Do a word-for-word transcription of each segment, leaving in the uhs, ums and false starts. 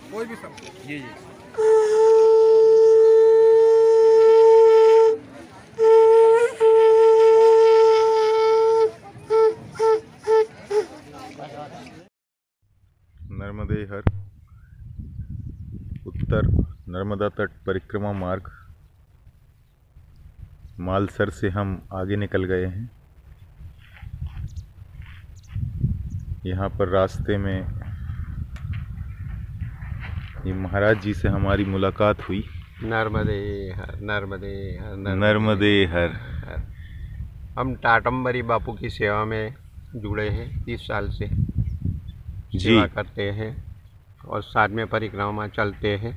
कोई भी सब जी जी। नर्मदे हर उत्तर नर्मदा तट परिक्रमा मार्ग मालसर से हम आगे निकल गए हैं। यहाँ पर रास्ते में ये महाराज जी से हमारी मुलाकात हुई। नर्मदे हर नर्मदे हर नर्मदे हर। हर। हम टाटम्बरी बापू की सेवा में जुड़े हैं, तीस साल से सेवा करते हैं और साथ में परिक्रमा चलते हैं।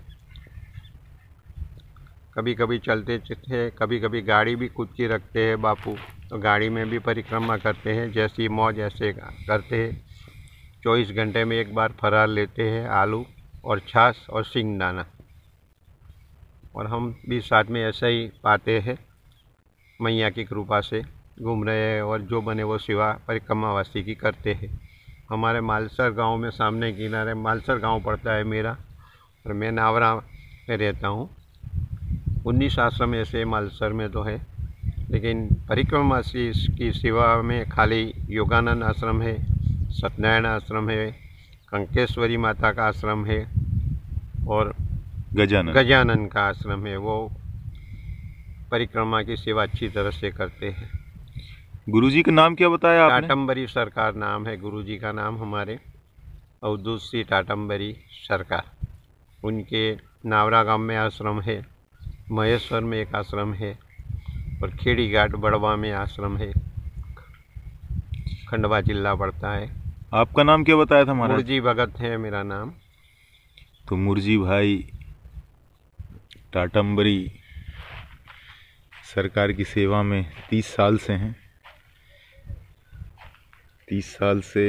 कभी कभी चलते थे, कभी कभी गाड़ी भी खुद की रखते हैं बापू, तो गाड़ी में भी परिक्रमा करते हैं। जैसी मौज ऐसे करते हैं। चौबीस घंटे में एक बार फरार लेते हैं, आलू और छाछ और सिंगदाना, और हम भी साथ में ऐसा ही पाते हैं। मैया की कृपा से घूम रहे हैं और जो बने वो सेवा परिक्रमावासी की करते हैं। हमारे मालसर गांव में सामने किनारे मालसर गांव पड़ता है मेरा, और मैं नावरा में रहता हूं। उन्नीस आश्रम ऐसे मालसर में तो है, लेकिन परिक्रमावासी की सेवा में खाली योगानंद आश्रम है, सत्यनारायण आश्रम है, कंकेश्वरी माता का आश्रम है और गजानन गजानन का आश्रम है। वो परिक्रमा की सेवा अच्छी तरह से करते हैं। गुरुजी का नाम क्या बताया आपने? टाटम्बरी सरकार नाम है गुरुजी का नाम हमारे, अवधूत सिंह टाटम्बरी सरकार। उनके नावरा गांव में आश्रम है, महेश्वर में एक आश्रम है और खेड़ी घाट बड़वा में आश्रम है। खंडवा जिला पड़ता है। आपका नाम क्या बताया था महाराज? मुरजी भगत है मेरा नाम। तो मुरजी भाई टाटम्बरी सरकार की सेवा में तीस साल से हैं। तीस साल से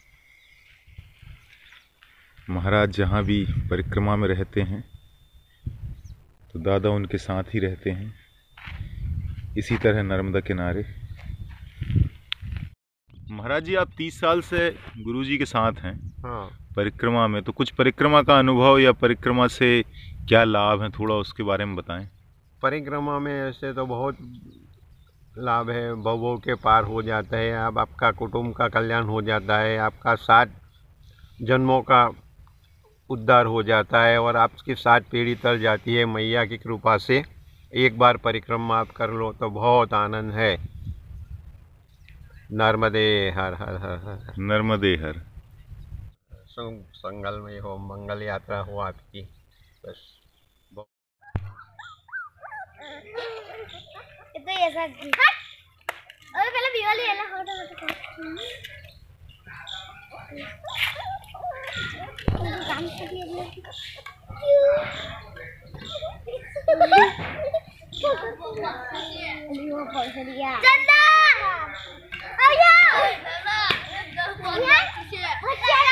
महाराज जहाँ भी परिक्रमा में रहते हैं तो दादा उनके साथ ही रहते हैं। इसी तरह नर्मदा किनारे। महाराज जी, आप तीस साल से गुरुजी के साथ हैं हाँ। परिक्रमा में, तो कुछ परिक्रमा का अनुभव या परिक्रमा से क्या लाभ है, थोड़ा उसके बारे में बताएं। परिक्रमा में ऐसे तो बहुत लाभ है। भवों के पार हो जाता है, अब आपका कुटुंब का कल्याण हो जाता है, आपका सात जन्मों का उद्धार हो जाता है और आपकी सात पीढ़ी तर जाती है मैया की कृपा से। एक बार परिक्रमा आप कर लो तो बहुत आनंद है। नर्मदे हर हर हर हर नर्मदे हर। संगल में हो, मंगल यात्रा हो आपकी। बस itu ya Sagi. Oh, kalau bioli ya lah, udah udah. Ini kamu tadi ada. Ayo, apa sih dia? Janda. Ayo. Ya.